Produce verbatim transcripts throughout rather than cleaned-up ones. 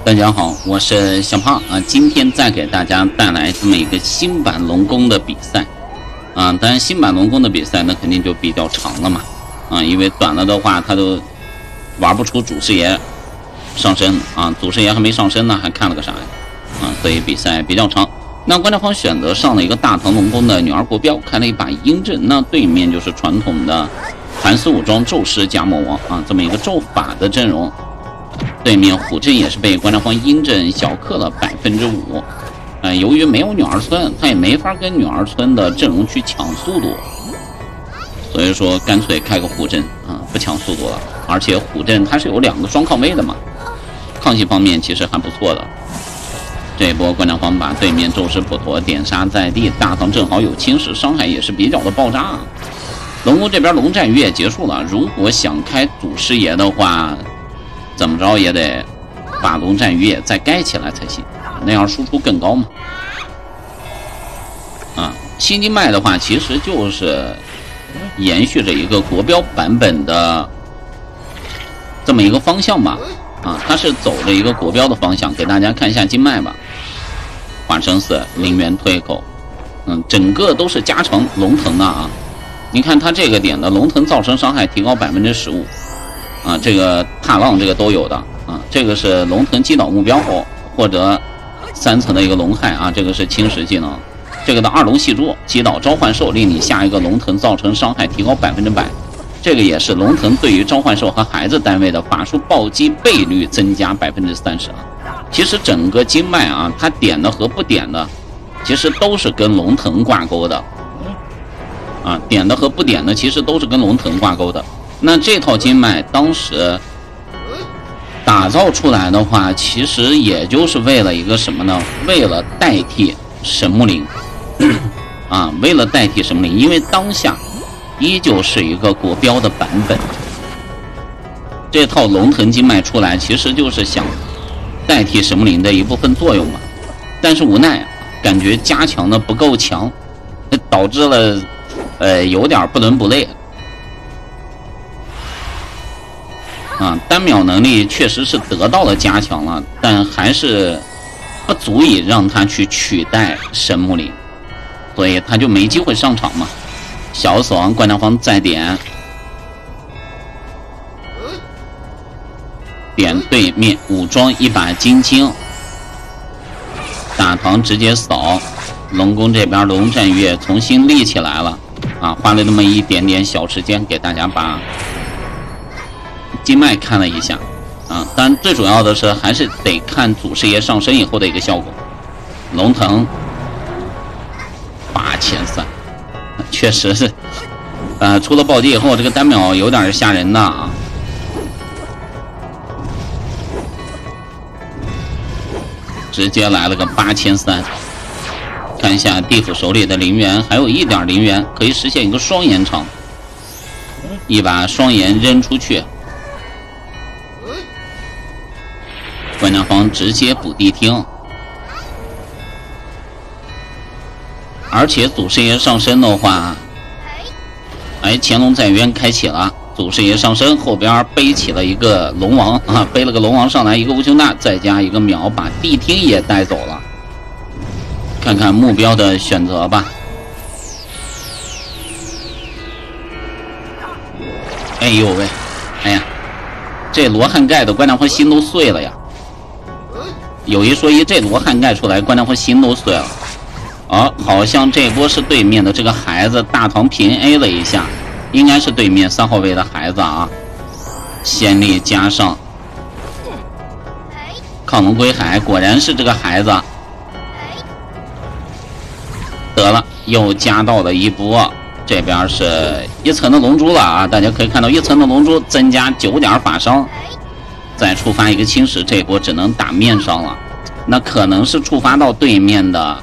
大家好，我是小胖啊，今天再给大家带来这么一个新版龙宫的比赛啊。当然，新版龙宫的比赛那肯定就比较长了嘛啊，因为短了的话，他都玩不出祖师爷上身啊，祖师爷还没上身呢，还看了个啥呀啊？所以比赛比较长。那观察方选择上了一个大唐龙宫的女儿国标，开了一把鹰阵，那对面就是传统的盘丝武装咒师加魔王啊，这么一个咒法的阵容。对面虎阵也是被观察方鹰阵小克了百分之五，呃，由于没有女儿村，他也没法跟女儿村的阵容去抢速度，所以说干脆开个虎阵啊，不抢速度了。而且虎阵它是有两个双抗位的嘛，抗系方面其实还不错的。这一波观察方把对面咒师普陀点杀在地，大唐正好有侵蚀，伤害也是比较的爆炸。龙宫这边龙战鱼也结束了，如果想开祖师爷的话，怎么着也得把龙战鱼也再盖起来才行，那样输出更高嘛。啊，新经脉的话，其实就是延续着一个国标版本的这么一个方向吧。啊，它是走着一个国标的方向，给大家看一下经脉吧。化生寺、灵元推口，嗯，整个都是加成龙腾的啊。你看它这个点的龙腾造成伤害提高百分之十五。啊，这个踏浪这个都有的啊，这个是龙腾击倒目标后获得三层的一个龙害啊，这个是侵蚀技能。这个的二龙戏珠击倒召唤兽，令你下一个龙腾造成伤害提高百分之百。这个也是龙腾对于召唤兽和孩子单位的法术暴击倍率增加百分之三十啊。其实整个经脉啊，它点的和不点的，其实都是跟龙腾挂钩的啊，点的和不点的其实都是跟龙腾挂钩的。那这套经脉当时打造出来的话，其实也就是为了一个什么呢？为了代替神木林啊，为了代替神木林，因为当下依旧是一个国标的版本。这套龙腾经脉出来，其实就是想代替神木林的一部分作用嘛。但是无奈感觉加强的不够强，导致了呃有点不伦不类。啊，单秒能力确实是得到了加强了，但还是不足以让他去取代神木林，所以他就没机会上场嘛。小死亡观察方再点，点对面武装一把金晶，大唐直接扫。龙宫这边龙战鱼也重新立起来了啊，花了那么一点点小时间给大家把经脉看了一下啊，当然最主要的是还是得看祖师爷上身以后的一个效果。龙腾八千三，确实是，呃，出了暴击以后，这个单秒有点吓人的啊。直接来了个八千三，看一下地府手里的灵元，还有一点灵元可以实现一个双延长，一把双延扔出去。观察方直接补地听，而且祖师爷上身的话，哎，乾隆在渊开启了，祖师爷上身后边背起了一个龙王啊，背了个龙王上来，一个无穷大，再加一个秒，把地听也带走了。看看目标的选择吧。哎呦喂，哎呀，这罗汉盖的观察方心都碎了呀！有一说一，这罗汉盖出来，观察方心都碎了。哦，好像这波是对面的这个孩子大唐平 A 了一下，应该是对面三号位的孩子啊。先例加上亢龙归海，果然是这个孩子。得了，又加到了一波，这边是一层的龙珠了啊！大家可以看到一层的龙珠增加九点法伤。再触发一个侵蚀，这一波只能打面上了，那可能是触发到对面的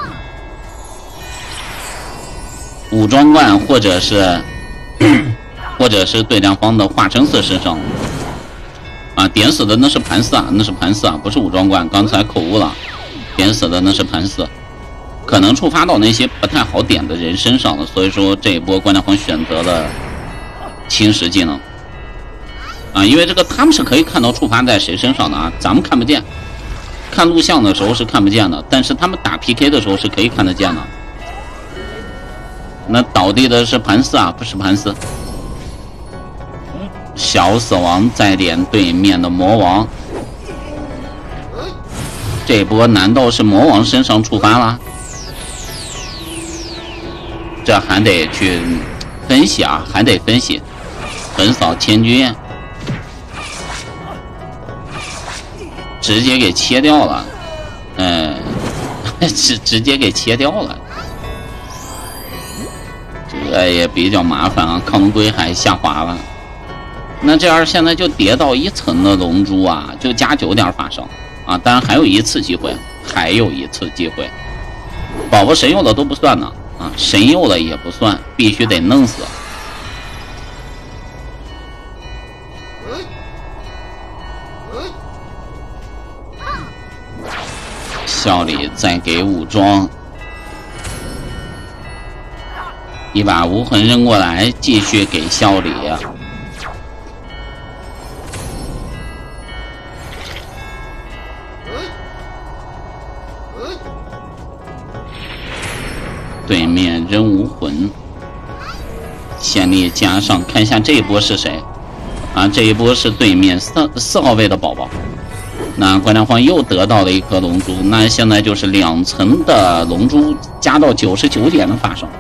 武装冠，或者是或者是对战方的化成寺身上啊。点死的那是盘丝啊，那是盘丝啊，不是武装冠，刚才口误了。点死的那是盘丝，可能触发到那些不太好点的人身上了，所以说这一波观察方选择了侵蚀技能。啊，因为这个他们是可以看到触发在谁身上的啊，咱们看不见看录像的时候是看不见的，但是他们打 P K 的时候是可以看得见的。那倒地的是盘丝啊，不是盘丝。小死亡在点对面的魔王，这波难道是魔王身上触发了？这还得去分析啊，还得分析。横扫千军，直接给切掉了，嗯，直直接给切掉了，这也比较麻烦啊。亢龙龟还下滑了，那这样现在就叠到一层的龙珠啊，就加九点法伤啊，当然还有一次机会，还有一次机会，宝宝神佑了都不算呢啊，神佑了也不算，必须得弄死。笑里再给武装，一把无痕扔过来，继续给笑里。对面扔无魂，先力加上，看一下这一波是谁啊？这一波是对面四四号位的宝宝。那关良方又得到了一颗龙珠，那现在就是两层的龙珠加到九十九点的法伤，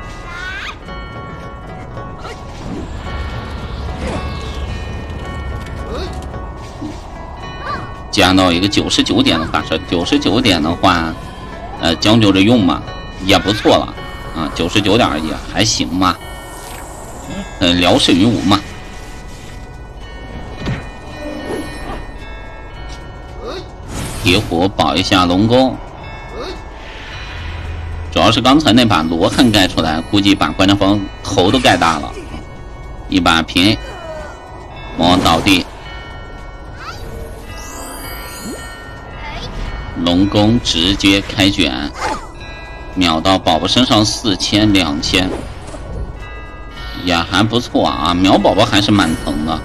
加到一个九十九点的法伤，九十九点的话，呃，将就着用嘛，也不错了啊，九十九点也还行嘛，呃，聊胜于无嘛。铁火保一下龙宫，主要是刚才那把罗汉盖出来，估计把关良方头都盖大了。一把平 A， 魔王倒地，龙宫直接开卷，秒到宝宝身上四千两千，也还不错啊，秒宝宝还是蛮疼的。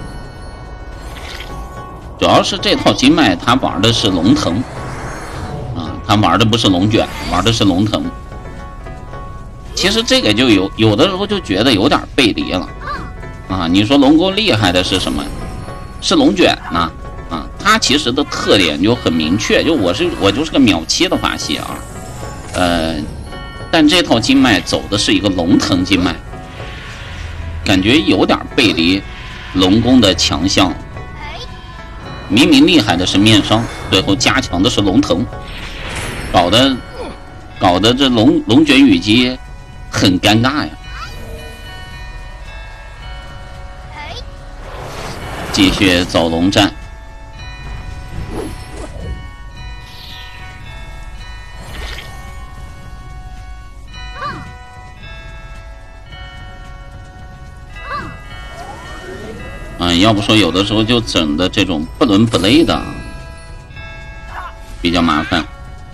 主要是这套金脉他玩的是龙腾啊，他玩的不是龙卷，玩的是龙腾。其实这个就有有的时候就觉得有点背离了啊。你说龙宫厉害的是什么？是龙卷呢啊，它其实的特点就很明确，就我是我就是个秒七的法系啊，呃，但这套金脉走的是一个龙腾金脉，感觉有点背离龙宫的强项。明明厉害的是面伤，最后加强的是龙腾，搞得搞得这龙龙卷雨击很尴尬呀。继续走龙战，嗯，要不说有的时候就整的这种不伦不类的，比较麻烦。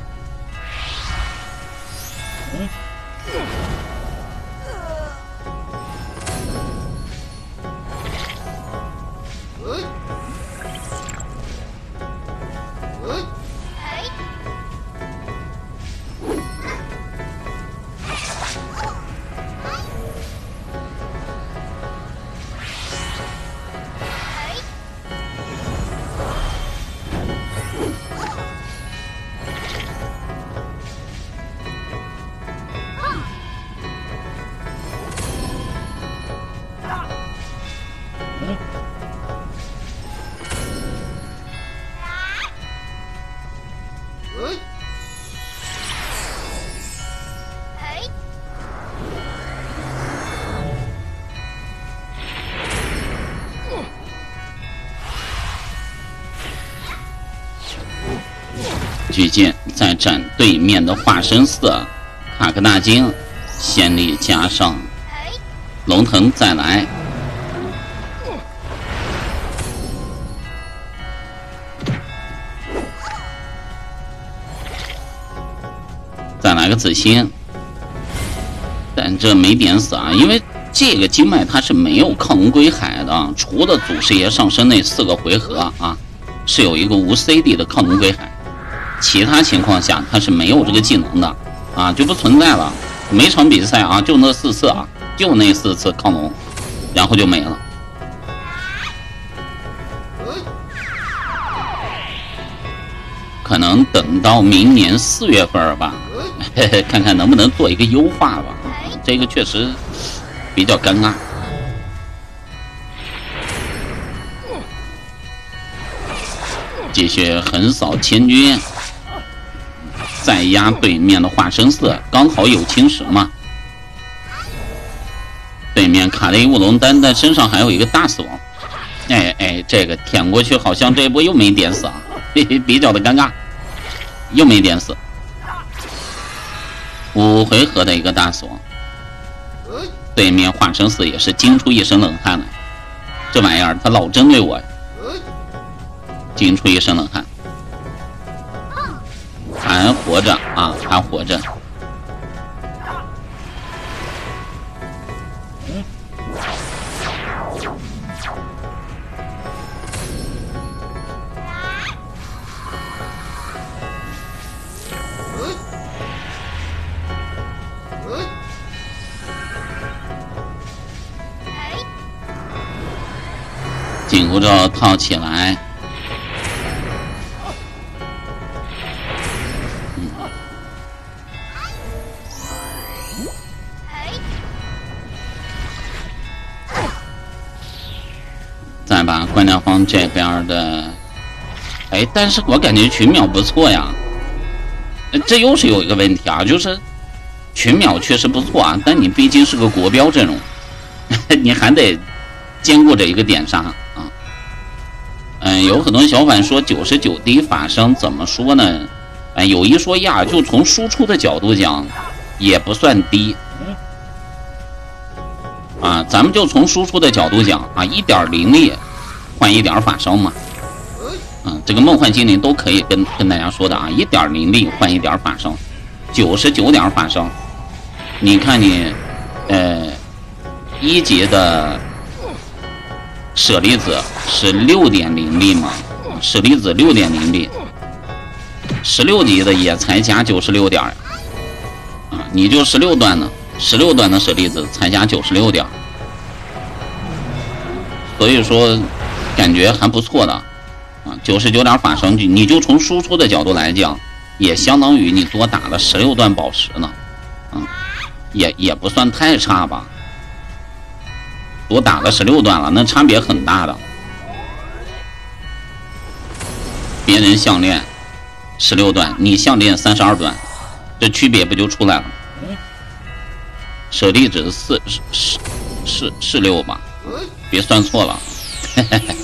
巨剑再斩对面的化身四，卡克纳金先力加上龙腾再来，再来个紫星，但这没点死啊，因为这个经脉它是没有亢龙归海的，除了祖师爷上身那四个回合啊，是有一个无 C D 的亢龙归海。 其他情况下他是没有这个技能的啊，就不存在了。每场比赛啊，就那四次啊，就那四次抗龙，然后就没了。可能等到明年四月份吧，嘿嘿，看看能不能做一个优化吧。这个确实比较尴尬。继续横扫千军，再压对面的化生寺，刚好有侵蚀嘛。对面卡了一乌龙丹，但身上还有一个大死亡。哎哎，这个舔过去，好像这一波又没点死啊，嘿嘿，比较的尴尬，又没点死。五回合的一个大死亡，对面化生寺也是惊出一身冷汗来，这玩意儿他老针对我呀，惊出一身冷汗。还活着啊，还活着。紧箍咒套起来，嗯，再把关掉方这边的，哎，但是我感觉群秒不错呀，这又是有一个问题啊，就是群秒确实不错啊，但你毕竟是个国标阵容，你还得兼顾着一个点杀。嗯，有很多小伙伴说九十九滴法伤怎么说呢？哎，有一说呀，就从输出的角度讲，也不算低。啊，咱们就从输出的角度讲啊，一点灵力换一点法伤嘛。嗯，这个梦幻精灵都可以跟跟大家说的啊，一点灵力换一点法伤，九十九点法伤。你看你，呃，一级的。舍利子是六点灵力嘛？舍利子六点灵力，十六级的也才加九十六点啊！你就十六段的，十六段的舍利子才加九十六点，所以说感觉还不错的啊！九十九点法伤，你就从输出的角度来讲，也相当于你多打了十六段宝石呢，啊，也也不算太差吧。多打了十六段了，那差别很大的。别人项链十六段，你项链三十二段，这区别不就出来了？舍利子四是是是六吧？别算错了。嘿嘿嘿。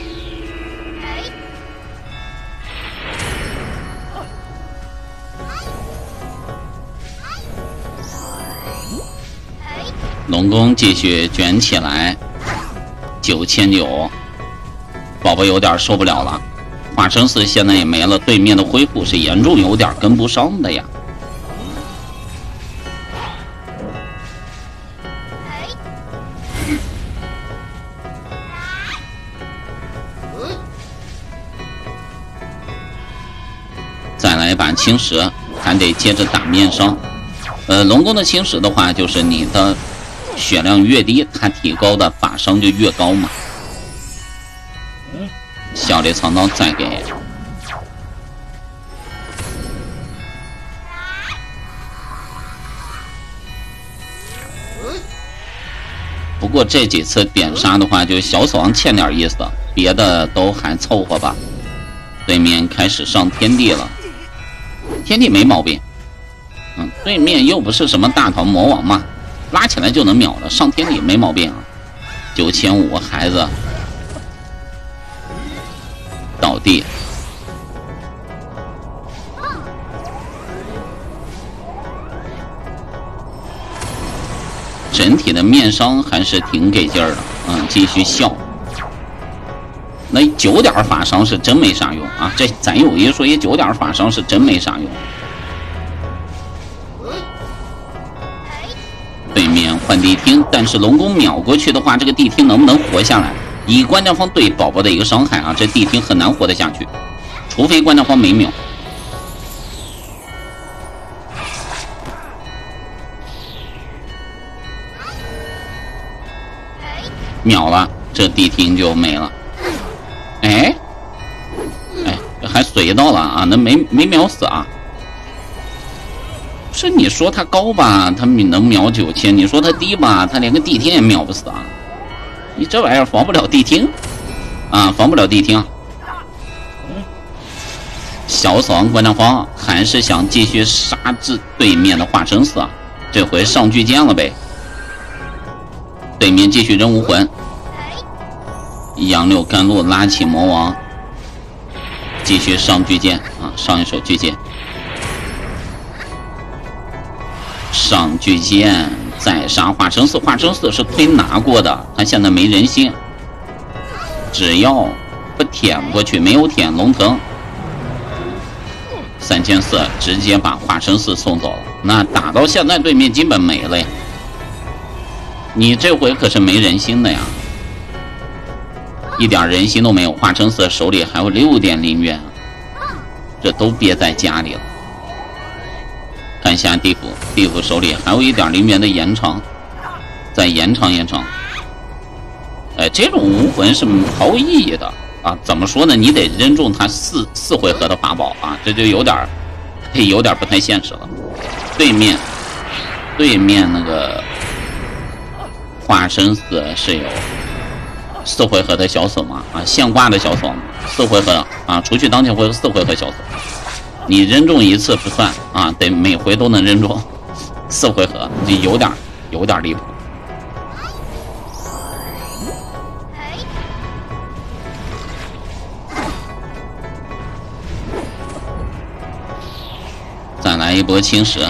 龙宫继续卷起来，九千九，宝宝有点受不了了。化生寺现在也没了，对面的恢复是严重有点跟不上的呀。再来一把青石，还得接着打面伤。呃，龙宫的青石的话，就是你的血量越低，它提高的法伤就越高嘛。笑猎藏刀再给，不过这几次点杀的话，就小死亡欠点意思，别的都还凑合吧。对面开始上天地了，天地没毛病。嗯，对面又不是什么大唐魔王嘛。拉起来就能秒了，上天地没毛病啊！九千五，孩子倒地，整体的面伤还是挺给劲儿的，嗯，继续笑。那九点法伤是真没啥用啊！这咱有一说一，九点法伤是真没啥用。对面换地听，但是龙宫秒过去的话，这个地听能不能活下来？以关掉方对宝宝的一个伤害啊，这地听很难活得下去，除非关掉方没秒。 秒了，这地听就没了。哎，哎，还随到了啊，那没没秒死啊？是你说他高吧，他能秒九千；你说他低吧，他连个地听也秒不死啊！你这玩意儿防不了地听啊，防不了地听。小爽观战方还是想继续杀至对面的化生寺啊，这回上巨剑了呗。对面继续扔无魂，杨柳甘露拉起魔王，继续上巨剑啊，上一手巨剑，上巨剑再杀化生寺。化生寺是推拿过的，他现在没人性，只要不舔过去，没有舔龙腾。三千四直接把化生寺送走了，那打到现在对面基本没了呀。你这回可是没人心的呀，一点人心都没有。化生寺手里还有六点灵元，这都憋在家里了。看一下地府，地府手里还有一点灵元的延长，再延长延长。哎，这种无魂是毫无意义的。啊，怎么说呢？你得扔中他四四回合的法宝啊，这就有点儿，有点不太现实了。对面，对面那个化生寺是有四回合的小手嘛？啊，现挂的小手，四回合啊，除去当前回合四回合小手，你扔中一次不算啊，得每回都能扔中四回合，就有点有点离谱。再来一波侵蚀，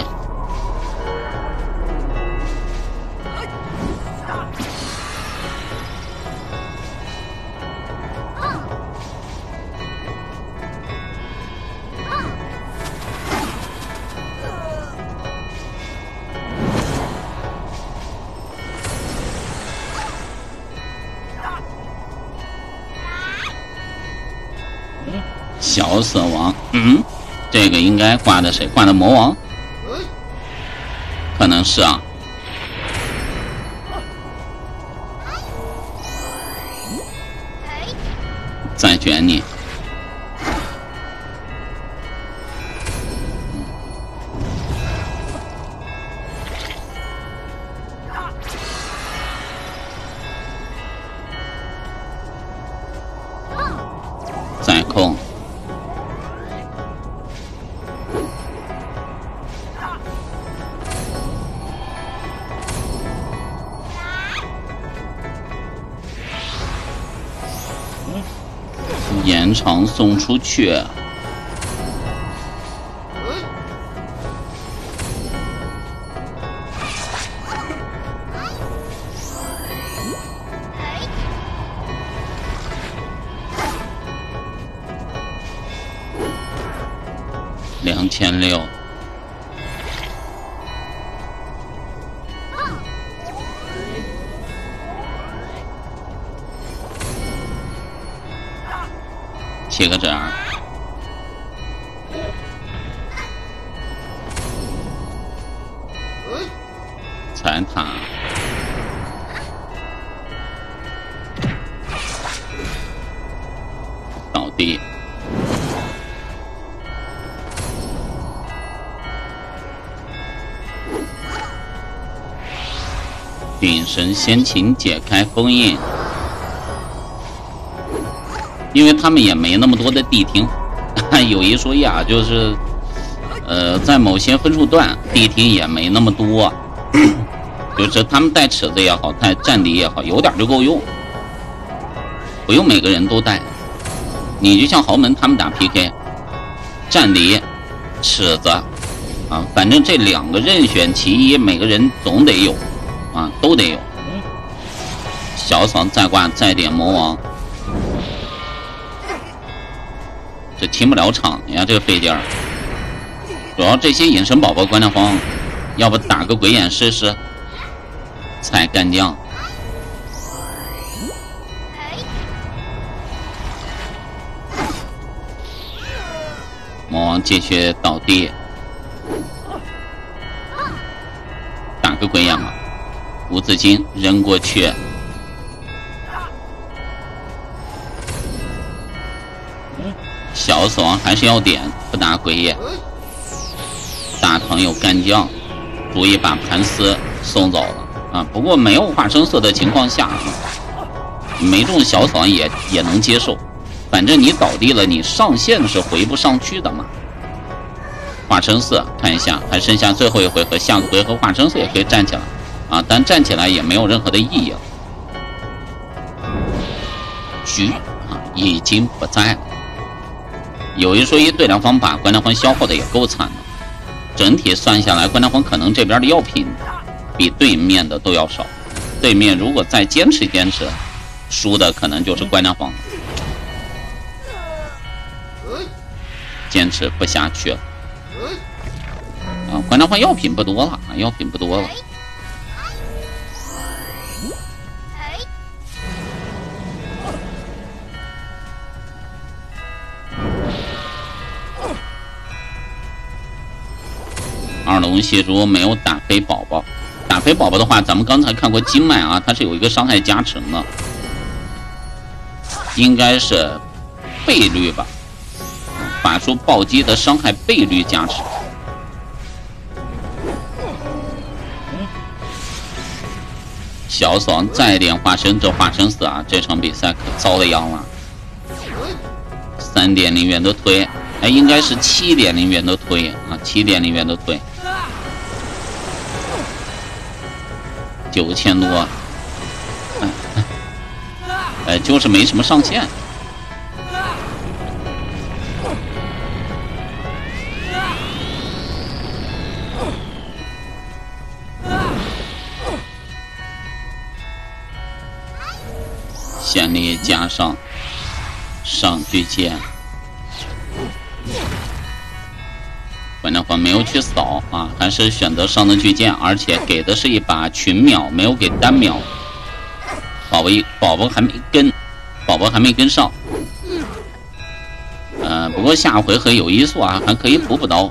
小死亡，嗯。这个应该挂的谁？挂的魔王？可能是啊。再卷你。再控。延长送出去，两千六。切个针儿，残塔，倒地，顶神先秦解开封印。因为他们也没那么多的地听，有一说一啊，就是，呃，在某些分数段地听也没那么多，就是他们带尺子也好，带战敌也好，有点就够用，不用每个人都带。你就像豪门他们打 P K， 战敌、尺子啊，反正这两个任选其一，每个人总得有啊，都得有。小爽再挂再点魔王。这清不了场呀，这个费劲儿。主要这些隐身宝宝观战方，要不打个鬼眼试试？才干将。魔王继续倒地，打个鬼眼嘛。无字金扔过去， 小死亡还是要点，不打鬼眼。大唐有干将，注意把盘丝送走了啊！不过没有化生色的情况下，没中小死亡也也能接受。反正你倒地了，你上线是回不上去的嘛。化生色看一下，还剩下最后一回合，下个回合化生色也可以站起来啊，但站起来也没有任何的意义了。局啊已经不在了。有一说一，对两方把关良方消耗的也够惨的。整体算下来，关良方可能这边的药品比对面的都要少。对面如果再坚持坚持，输的可能就是关良方了。坚持不下去了。啊，关良方药品不多了，药品不多了。二龙血珠没有打飞宝宝，打飞宝宝的话，咱们刚才看过经脉啊，它是有一个伤害加成的，应该是倍率吧，法术暴击的伤害倍率加持。小爽再练化身，这化身死啊！这场比赛可遭了殃了。三点零元的推，哎，应该是七点零元的推啊，七点零元的推。九千多，哎，哎，就是没什么上限。先力加上上巨剑，关良方没有去扫啊，还是选择上的巨剑，而且给的是一把群秒，没有给单秒。宝宝一宝宝还没跟，宝宝还没跟上。呃，不过下回合有一速啊，还可以补补刀。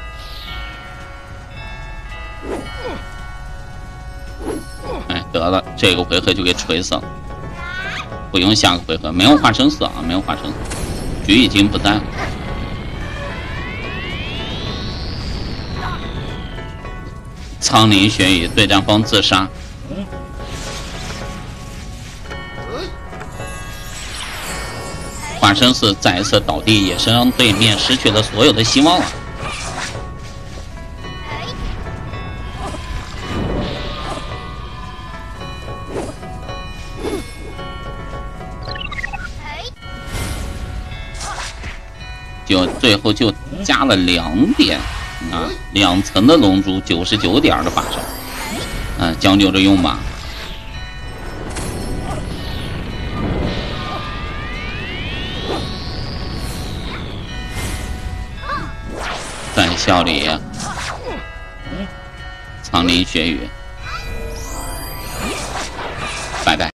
哎，得了，这个回合就给锤死了。不用下个回合，没有化生死啊，没有化生死，局已经不在了。苍林玄羽对战方自杀，化生死再一次倒地，也是让对面失去了所有的希望了。就最后就加了两点啊，两层的龙珠，九十九点的法术，嗯、啊，将就着用吧。在笑里，苍林血雨，拜拜。